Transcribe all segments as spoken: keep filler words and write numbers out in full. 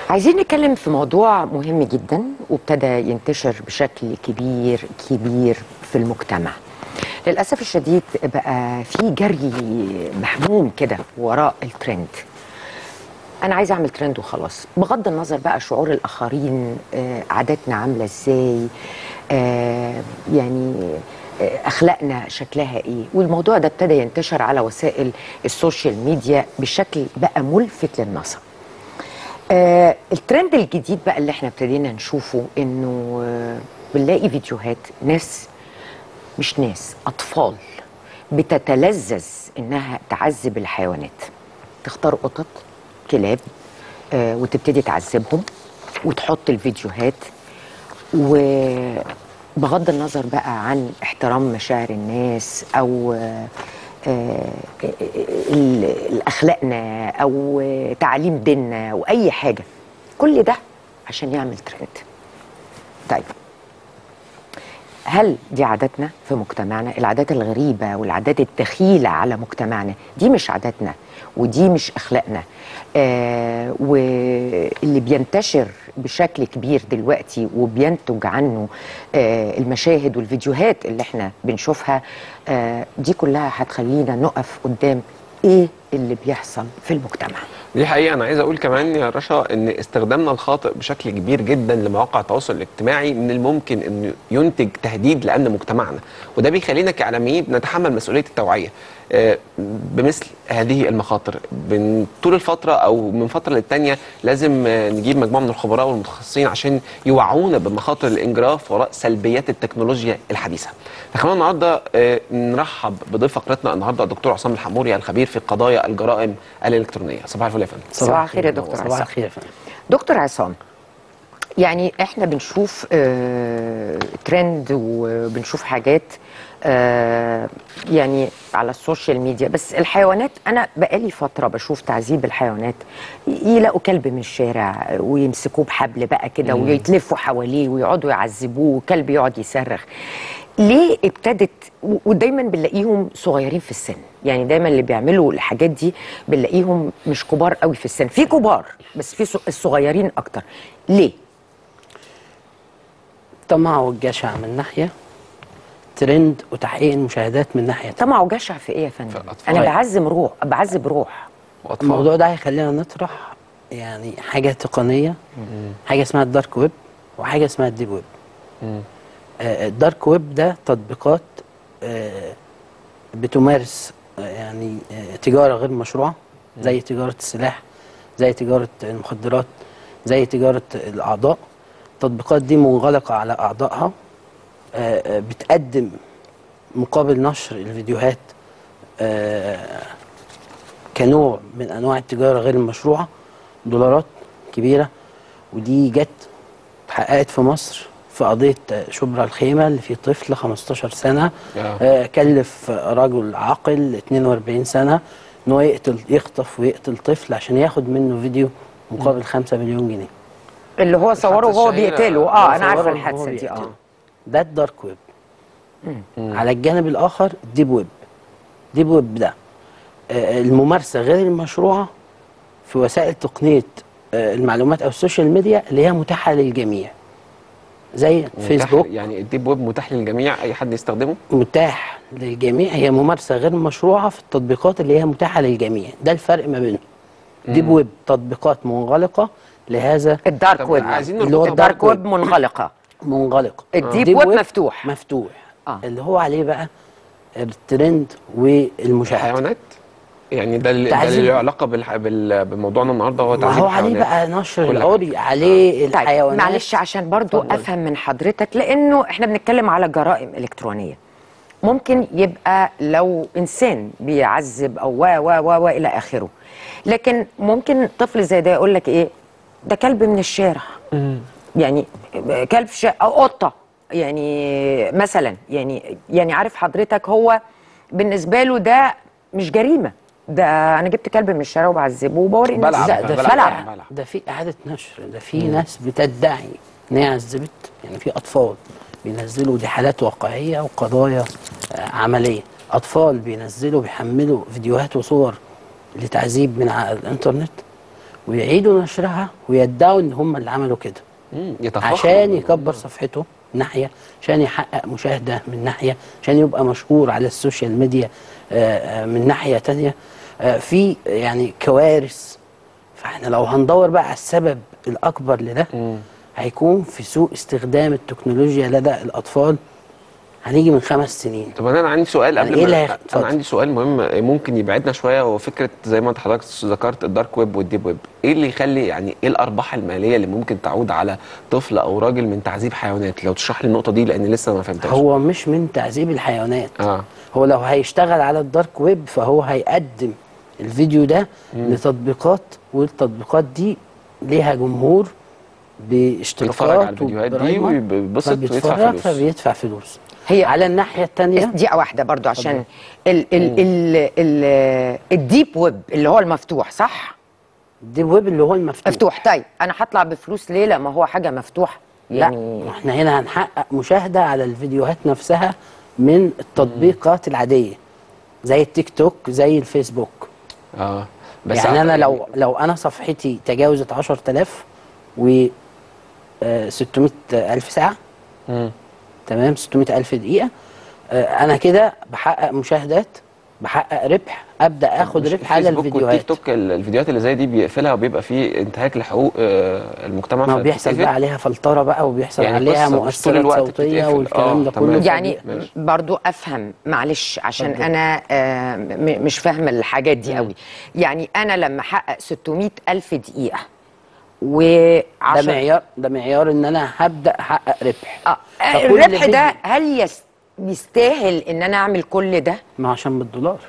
عايزين نتكلم في موضوع مهم جدا وابتدى ينتشر بشكل كبير كبير في المجتمع. للأسف الشديد بقى في جري مهموم كده وراء الترند. أنا عايزة أعمل ترند وخلاص، بغض النظر بقى شعور الآخرين، آه، عاداتنا عاملة إزاي، آه، يعني آه، أخلاقنا شكلها إيه. والموضوع ده ابتدى ينتشر على وسائل السوشيال ميديا بشكل بقى ملفت للنظر. آه الترند الجديد بقى اللي احنا ابتدينا نشوفه انه آه بنلاقي فيديوهات ناس، مش ناس، اطفال بتتلذذ انها تعذب الحيوانات، تختار قطط كلاب آه وتبتدي تعذبهم وتحط الفيديوهات، وبغض النظر بقى عن احترام مشاعر الناس او آه آه الاخلاقنا او تعليم ديننا واي حاجه، كل ده عشان يعمل ترند. طيب هل دي عاداتنا في مجتمعنا؟ العادات الغريبه والعادات الدخيله على مجتمعنا دي مش عاداتنا ودي مش اخلاقنا. آه واللي بينتشر بشكل كبير دلوقتي وبينتج عنه آه المشاهد والفيديوهات اللي احنا بنشوفها، آه دي كلها هتخلينا نقف قدام ايه اللي بيحصل في المجتمع. دي حقيقة. أنا عايز أقول كمان يا رشا إن استخدامنا الخاطئ بشكل كبير جدا لمواقع التواصل الاجتماعي من الممكن إنه ينتج تهديد لأمن مجتمعنا، وده بيخلينا كإعلاميين نتحمل مسؤولية التوعية بمثل هذه المخاطر. طول الفترة أو من فترة للتانية لازم نجيب مجموعة من الخبراء والمتخصصين عشان يوعونا بمخاطر الانجراف وراء سلبيات التكنولوجيا الحديثة. فخلونا النهارده نرحب بضيف فقرتنا النهارده الدكتور عصام الحموري، الخبير في قضايا الجرائم الإلكترونية. صباح الفل يا فندم. صباح الخير يا دكتور عصام. صباح الخير يا فندم. دكتور عصام، يعني احنا بنشوف آه ترند وبنشوف حاجات آه يعني على السوشيال ميديا، بس الحيوانات انا بقالي فتره بشوف تعذيب الحيوانات. يلاقوا كلب من الشارع ويمسكوه بحبل بقى كده ويتلفوا حواليه ويقعدوا يعذبوه وكلب يقعد يصرخ. ليه ابتدت؟ ودايما بنلاقيهم صغيرين في السن، يعني دايما اللي بيعملوا الحاجات دي بنلاقيهم مش كبار قوي في السن، في كبار بس في الصغيرين اكتر. ليه؟ طمع والجشع من ناحيه، ترند وتحقيق المشاهدات من ناحيه. طمع وجشع في ايه يا فندم؟ انا بعذب روح، بعذب روح. الموضوع ده هيخلينا نطرح يعني حاجه تقنيه، حاجه اسمها الدارك ويب وحاجه اسمها الديب ويب. آه الدارك ويب ده تطبيقات آه بتمارس آه يعني آه تجاره غير مشروعه، زي تجاره السلاح، زي تجاره المخدرات، زي تجاره الاعضاء. التطبيقات دي منغلقه على اعضائها، آه بتقدم مقابل نشر الفيديوهات آه كنوع من انواع التجاره غير المشروعه دولارات كبيره. ودي جت اتحققت في مصر في قضيه شبرا الخيمه اللي فيه طفل خمستاشر سنه آه كلف رجل عاقل اتنين واربعين سنه ان هو يقتل يخطف ويقتل طفل عشان ياخد منه فيديو مقابل خمسة مليون جنيه، اللي هو صوره وهو بيقتله. اه انا عارفه الحادثه دي. اه ده الدارك ويب. على الجانب الاخر الديب ويب. الديب ويب ده آه الممارسه غير المشروعه في وسائل تقنيه آه المعلومات او السوشيال ميديا اللي هي متاحه للجميع، زي فيسبوك. يعني الديب ويب متاح للجميع، اي حد يستخدمه؟ متاح للجميع، هي ممارسه غير مشروعه في التطبيقات اللي هي متاحه للجميع. ده الفرق ما بينهم. ديب ويب تطبيقات منغلقه لهذا الدارك ويب، اللي هو الدارك ويب منغلقه منغلقه. الديب ويب مفتوح مفتوح آه. اللي هو عليه بقى الترند والمشاهده. الحيوانات يعني ده اللي له علاقه بموضوعنا النهارده، هو تعذيب الحيوانات. هو عليه بقى نشر العري عليه آه. الحيوانات. طيب معلش عشان برضو فضل. افهم من حضرتك، لانه احنا بنتكلم على جرائم الكترونيه. ممكن يبقى لو انسان بيعذب او و و و و الى اخره، لكن ممكن طفل زي ده يقول لك ايه ده كلب من الشارع، مم. يعني كلب في او قطه يعني مثلا، يعني يعني عارف حضرتك، هو بالنسبه له ده مش جريمه، ده انا جبت كلب من الشارع وبعذبه وبوري الناس. لا ده في بلعب. ده في اعاده نشر، ده في ناس بتدعي ان هي عذبت، يعني في اطفال بينزلوا، دي حالات واقعيه وقضايا عمليه، اطفال بينزلوا بيحملوا فيديوهات وصور لتعذيب من على الانترنت ويعيدوا نشرها ويدعوا ان هم اللي عملوا كده، مم. يتفاخروا عشان يكبر صفحته من ناحيه، عشان يحقق مشاهده من ناحيه، عشان يبقى مشهور على السوشيال ميديا آه، آه، من ناحيه تانية. آه، في يعني كوارث. فاحنا لو هندور بقى على السبب الاكبر لده، مم. هيكون في سوء استخدام التكنولوجيا لدى الاطفال. هنيجي من خمس سنين. طب انا عندي سؤال يعني قبل إيه اللي ما هيخ- اتفضل. انا عندي سؤال مهم ممكن يبعدنا شويه، هو فكره زي ما انت حضرتك ذكرت الدارك ويب والديب ويب. ايه اللي يخلي يعني ايه الارباح الماليه اللي ممكن تعود على طفل او راجل من تعذيب حيوانات؟ لو تشرح لي النقطه دي لان لسه ما فهمتهاش. هو مش من تعذيب الحيوانات. اه هو لو هيشتغل على الدارك ويب فهو هيقدم الفيديو ده مم. لتطبيقات، والتطبيقات دي ليها جمهور بيتفرج على باشتراكات الفيديوهات دي وبرايمر، ويتبسط ويدفع فبيتفرج فلوس. فبيدفع فلوس. هي على الناحيه الثانيه دقيقة واحدة برضو عشان ال ال ال ال الديب ويب اللي هو المفتوح، صح؟ الديب ويب اللي هو المفتوح. مفتوح. طيب انا هطلع بفلوس ليه لما هو حاجة مفتوحة؟ يعني لا، احنا هنا هنحقق مشاهده على الفيديوهات نفسها من التطبيقات العاديه زي التيك توك زي الفيسبوك. اه بس يعني انا عارف- لو لو انا صفحتي تجاوزت عشرة آلاف و آه، ستمائة ألف ساعة، مم. تمام، ستمائة ألف دقيقة، آه، أنا كده بحقق مشاهدات، بحقق ربح، أبدأ آخد مش ربح على الفيسبوك الفيديوهات. والتيك توك ال- الفيديوهات اللي زي دي بيقفلها وبيبقى فيه انتهاك لحقوق آه، المجتمع؟ ما هو بيحصل فبتتقفل؟ بقى عليها فلترة بقى، وبيحصل يعني عليها قصة مش طول مؤثرات الوقت صوتية بتتقفل. والكلام آه، ده تمام. كله. يعني ماشي. برضو افهم معلش عشان اتفضل. انا آه م- مش فاهمه الحاجات دي مم. قوي. يعني انا لما احقق ستمائة الف دقيقه و ده عشر معيار، ده معيار إن أنا هبدأ أحقق ربح. آه فكل الربح ده فيديو- هل يس يستاهل ان انا اعمل كل ده؟ ما عشان بالدولار،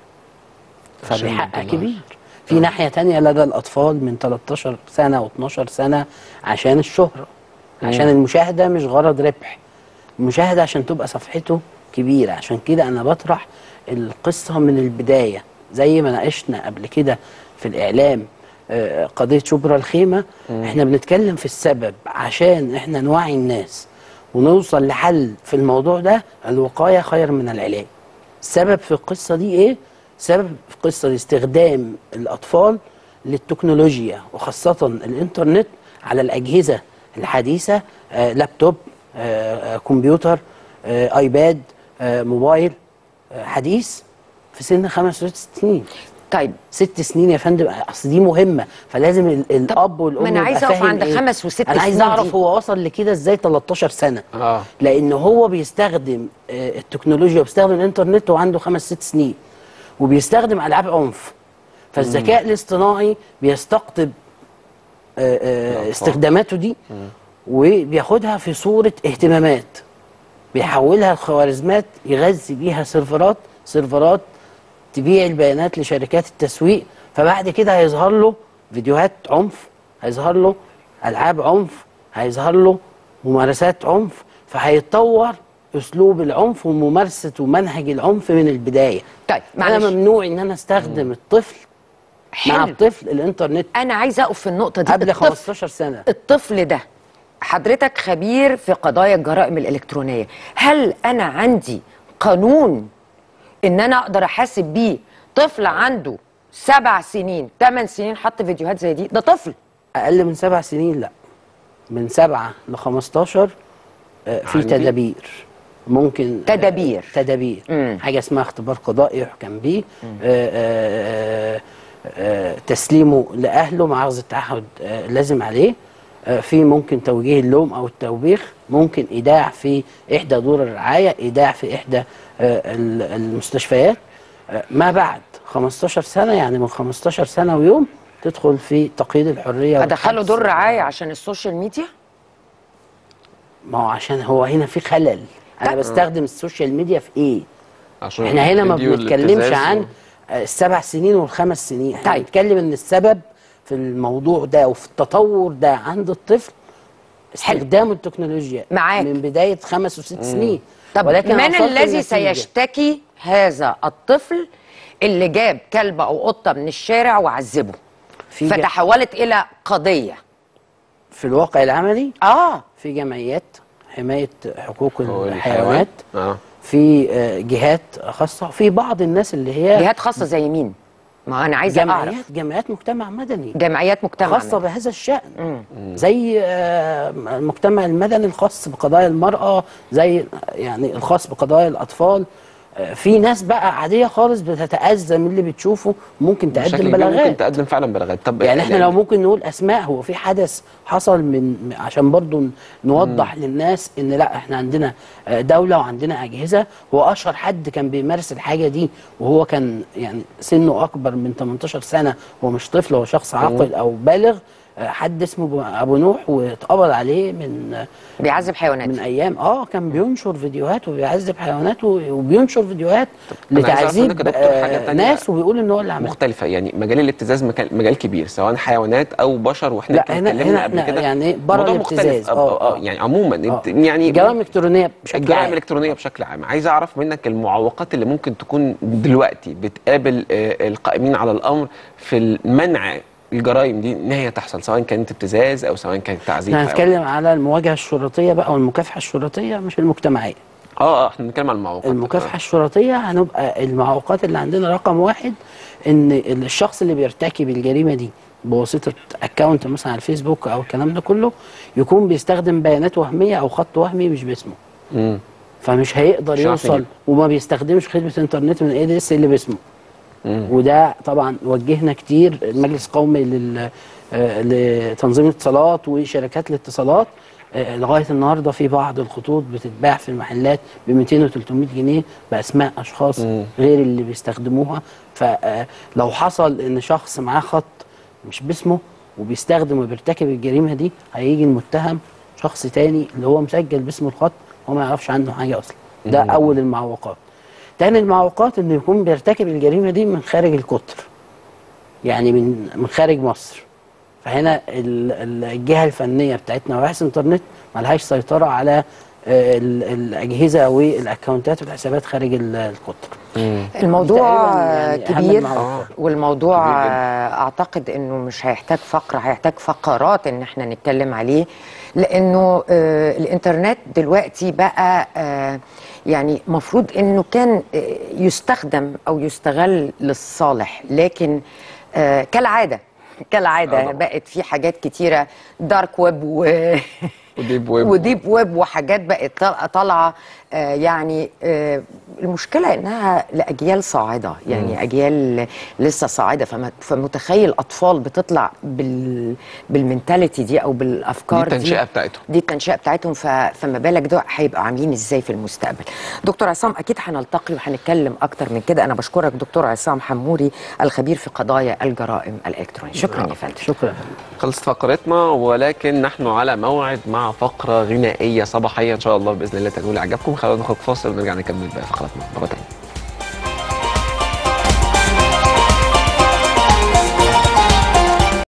عشان فبيحقق بالدولار. كبير. في ناحية تانية لدى الأطفال من تلتاشر سنة و12 سنة عشان الشهرة، عشان المشاهدة، مش غرض ربح. المشاهدة عشان تبقى صفحته كبيرة. عشان كده أنا بطرح القصة من البداية زي ما ناقشنا قبل كده في الإعلام آه، قضية شبرا الخيمة. احنا بنتكلم في السبب عشان احنا نوعي الناس ونوصل لحل في الموضوع ده. الوقاية خير من العلاج. السبب في القصة دي ايه؟ سبب في القصة دي استخدام الأطفال للتكنولوجيا وخاصة الإنترنت على الأجهزة الحديثة، آه لابتوب، آه آه كمبيوتر، آه ايباد، آه موبايل آه حديث في سن خمس وست سنين. طيب ست سنين يا فندم، اصل دي مهمه، فلازم ال- الاب والام ما أنا يبقى عايزة أقف فاهم عند إيه. خمس وست انا عايز سنين اعرف دي. هو وصل لكده ازاي تلتاشر سنه. اه لان هو بيستخدم آه، التكنولوجيا وبيستخدم الانترنت وعنده خمس ست سنين، وبيستخدم العاب عنف. فالذكاء الاصطناعي بيستقطب آه، آه، الأطفال. استخداماته دي وبياخدها في صوره اهتمامات، بيحولها لخوارزمات يغذي بيها سيرفرات سيرفرات تبيع البيانات لشركات التسويق. فبعد كده هيظهر له فيديوهات عنف، هيظهر له العاب عنف، هيظهر له ممارسات عنف، فهيتطور اسلوب العنف وممارسه ومنهج العنف من البدايه. طيب انا معلش ممنوع ان انا استخدم الطفل مع حلو. الطفل الانترنت انا عايزه اقف في النقطه دي. قبل الطفل خمستاشر سنه. الطفل ده، حضرتك خبير في قضايا الجرائم الإلكترونية، هل أنا عندي قانون إن أنا أقدر أحاسب بيه طفل عنده سبع سنين ثمان سنين حط فيديوهات زي دي؟ ده طفل. اقل من سبع سنين لا، من سبعه ل خمستاشر آه، في عندي. تدابير ممكن. آه، تدابير. تدابير مم. حاجه اسمها اختبار قضائي يحكم بيه، آه، آه، آه، تسليمه لاهله مع اخذ التعهد آه، لازم عليه. آه، في ممكن توجيه اللوم او التوبيخ، ممكن ايداع في احدى دور الرعايه، ايداع في احدى آه، ال- المستشفيات. آه، ما بعد خمستاشر سنه، يعني من خمستاشر سنه ويوم تدخل في تقييد الحريه أدخله والحبس. دور رعاية عشان السوشيال ميديا؟ ما هو عشان هو هنا في خلل. انا طب- بستخدم السوشيال ميديا في ايه؟ عشان احنا هنا ما الفيديو بنتكلمش الابتزاز عن و- آه، السبع سنين والخمس سنين. احنا طيب. بنتكلم ان السبب في الموضوع ده وفي التطور ده عند الطفل استخدام التكنولوجيا معاك. من بداية خمس وست سنين. طب ولكن من وصلت الذي لنتيجة. سيشتكي هذا الطفل اللي جاب كلب أو قطة من الشارع وعذبه في جا- فتحولت إلى قضية؟ في الواقع العملي آه في جمعيات حماية حقوق هو الحيوانات، اه في آه، جهات خاصة، في بعض الناس اللي هي جهات خاصة زي مين؟ ما انا عايزه جمعيات اعرف. جمعيات مجتمع مدني جمعيات مجتمع خاصه مدني. بهذا الشأن، مم. زي آه، المجتمع المدني الخاص بقضايا المرأة، زي يعني الخاص بقضايا الأطفال. آه، في ناس بقى عادية خالص بتتأذى من اللي بتشوفه، ممكن بشكل تقدم كبير ممكن بلاغات. تقدم فعلا بلاغات. طب يعني احنا لأن- لو ممكن نقول اسماء، هو في حدث حصل من عشان برضو نوضح للناس ان لا، احنا عندنا آه، دولة وعندنا اجهزة. هو اشهر حد كان بيمارس الحاجة دي وهو كان يعني سنه اكبر من تمنتاشر سنة، هو مش طفل، هو شخص عاقل او بالغ. آه، حد اسمه ابو نوح، واتقبض عليه من آه، بيعذب حيوانات. من ايام. اه كان بينشر فيديوهات وبيعذب حيوانات وبينشر فيديوهات أنا عايز أعرف لتعذيب منك يا دكتور حاجة آه، تانية ناس، وبيقول ان هو اللي عملها. مختلفة. يعني مجال الابتزاز مكان- مجال كبير، سواء حيوانات أو بشر، واحنا لا، كنا هنا اتكلمنا هنا قبل احنا كده. يعني ايه بره موضوع الابتزاز. مختلف. اه اه يعني عموما آه. يعني جرائم الكترونيه بشكل الجرائم عام. الالكترونيه بشكل عام. عايز اعرف منك المعوقات اللي ممكن تكون دلوقتي بتقابل آه، القائمين على الامر في المنع الجرائم دي ان هي تحصل، سواء كانت ابتزاز او سواء كانت تعذيب احنا حيوان. هنتكلم على المواجهه الشرطيه بقى والمكافحه الشرطيه، مش المجتمعيه. اه اه احنا بنتكلم عن المعوقات. المكافحه الشرطيه هنبقى المعوقات اللي عندنا رقم واحد، ان الشخص اللي بيرتكب الجريمه دي بواسطه اكونت مثلا على الفيسبوك او الكلام ده كله، يكون بيستخدم بيانات وهميه او خط وهمي مش باسمه. امم فمش هيقدر مش هيعرف يوصل، يجيب. وما بيستخدمش خدمه انترنت من اي دي اس اللي باسمه. مم. وده طبعا وجهنا كتير المجلس القومي لل آه، لتنظيم الاتصالات وشركات الاتصالات. آه، لغايه النهارده في بعض الخطوط بتتباع في المحلات ب مئتين و تلتمية جنيه باسماء اشخاص مم. غير اللي بيستخدموها. فلو حصل ان شخص معاه خط مش باسمه وبيستخدم وبيرتكب الجريمه دي، هيجي المتهم شخص تاني اللي هو مسجل باسم الخط وما يعرفش عنه حاجه اصلا. ده مم. اول المعوقات. تاني المعوقات انه يكون بيرتكب الجريمه دي من خارج القطر، يعني من من خارج مصر. فهنا ال- ال- الجهه الفنيه بتاعتنا وحس انترنت ملهاش سيطره على آه، ال- الاجهزه والاكونتات والحسابات خارج ال- القطر. مم. الموضوع تقريباً يعني أهم كبير، المعوقات. والموضوع كبير جداً. اعتقد انه مش هيحتاج فقره، هيحتاج فقرات ان احنا نتكلم عليه، لانه آه، الانترنت دلوقتي بقى آه، يعني مفروض انه كان آه، يستخدم او يستغل للصالح، لكن آه، كالعاده آه كالعاده طبعاً. بقت في حاجات كتيره دارك ويب و وديب ويب وديب ويب وحاجات بقت طال- طالعه. آه، يعني آه، المشكله انها لاجيال صاعده، يعني اجيال لسه صاعده. فما- فمتخيل اطفال بتطلع بال بالمنتاليتي دي او بالافكار دي دي. التنشئة بتاعتهم. دي التنشئه بتاعتهم. ف... فما بالك دول هيبقوا عاملين ازاي في المستقبل. دكتور عصام، اكيد هنلتقي وهنتكلم اكتر من كده. انا بشكرك دكتور عصام حموري، الخبير في قضايا الجرائم الالكترونيه. شكرا يا فندم. شكرا. خلصت فقرتنا، ولكن نحن على موعد مع فقرة غنائية صباحية إن شاء الله بإذن الله تنول إعجابكم. خلونا ناخد فاصل ونرجع نكمل باقي فقراتنا مرة تانية.